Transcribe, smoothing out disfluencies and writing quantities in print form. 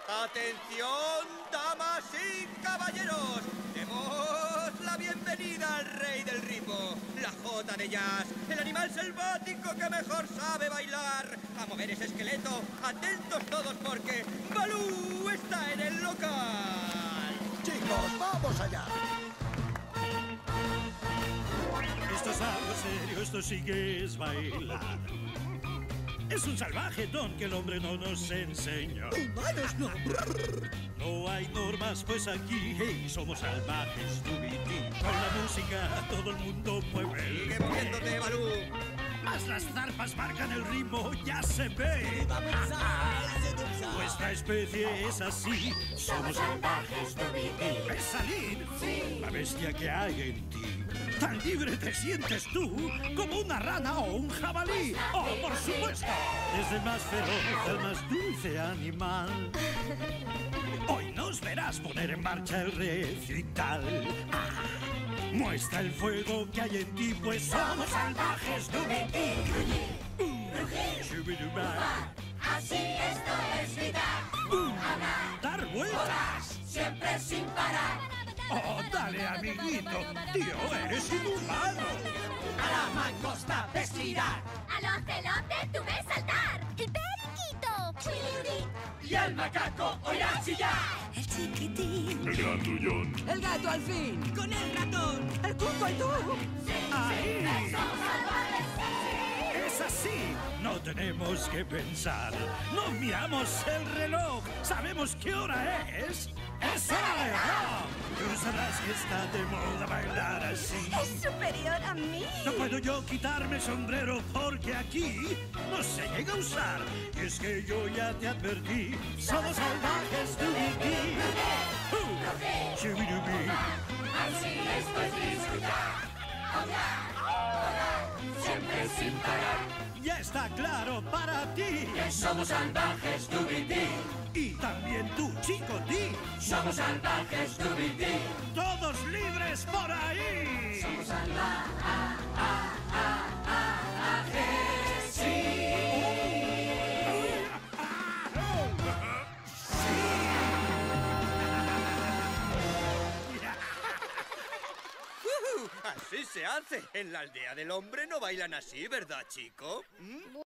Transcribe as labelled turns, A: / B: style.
A: ¡Atención, damas y caballeros! Demos la bienvenida al rey del ritmo, la jota de jazz, el animal selvático que mejor sabe bailar. A mover ese esqueleto, atentos todos porque Balú está en el local.
B: Chicos, vamos allá.
C: Esto es algo serio, esto sí que es bailar. Es un salvaje don que el hombre no nos enseña.
B: ¡Humanos no!
C: No hay normas, pues aquí hey, somos salvajes, Dubiti. Con la música todo el mundo mueve el
A: Sigue moviéndote, Balú.
C: Más las zarpas marcan el ritmo, ya se ve. Nuestra especie es así, somos salvajes, Dubiti. ¿Ves salir? Sí. La bestia que hay en ti. Tan libre te sientes tú como una rana o un jabalí. ¡Oh, por supuesto! Desde el más feroz al más dulce animal. Hoy nos verás poner en marcha el recital. Muestra el fuego que hay en ti, pues somos salvajes, Dubiti. Shubiduba.
D: Así esto es vida.
C: Dar vueltas.
D: Siempre sin parar.
C: Oh, dale, amiguito. Tío, eres inhumano.
D: A la mangosta ves girar.
E: ¡Al ocelote tú ves saltar! ¡El periquito!
D: Y al macaco oirás chillar.
E: ¡El chiquitín!
F: El grandullón.
G: ¡El gato al fin!
D: Con el ratón.
G: ¡El cuco y tú!
C: Ahí. Es así. No tenemos que pensar. No miramos el reloj. Sabemos qué hora es. ¡Es hora de rock! Tú sabrás que está de moda bailar así.
E: ¡Es superior a mí!
C: No puedo yo quitarme el sombrero porque aquí no se llega a usar. Y es que yo ya te advertí. Somos salvajes, Dubiti. Shubidubi.
D: Así esto es disfrutar. Siempre sin parar.
C: Ya está claro para ti.
D: Que somos salvajes, Dubiti.
C: Y también tú, chico, ti.
D: Somos salvajes, Dubiti.
C: Todos libres por ahí.
D: Somos salvajes, sí.
A: Así se hace. En la aldea del hombre no bailan así, ¿verdad, chico?